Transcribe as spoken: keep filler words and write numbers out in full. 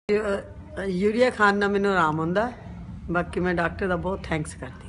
Urea ਖਾਣ ਨਾਲ ਮੈਨੂੰ ਆਰਾਮ ਹੁੰਦਾ। ਬਾਕੀ ਮੈਂ ਡਾਕਟਰ ਦਾ ਬਹੁਤ ਥੈਂਕਸ ਕਰਦੀ।